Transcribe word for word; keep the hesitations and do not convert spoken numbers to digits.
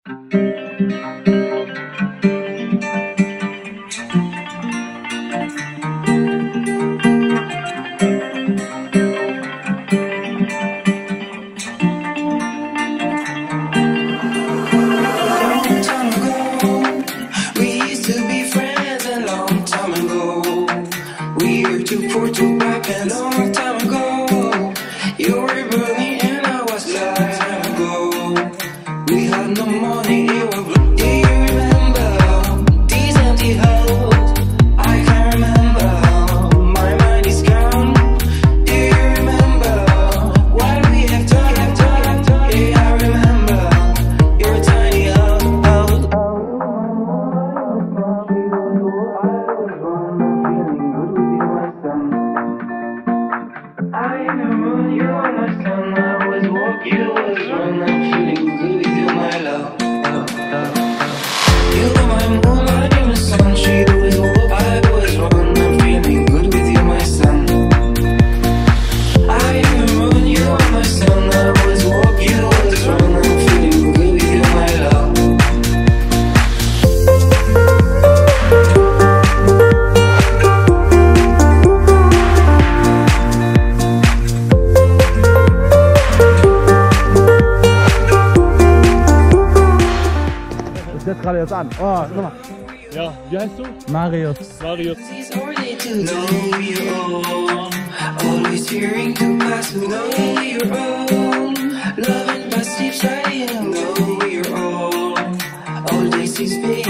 Setz gerade jetzt an. Oh, guck mal. Ja, wie heißt du? Marius. Marius. Always fearing to pass, who know your own. Loving past keeps trying, know your own. All days is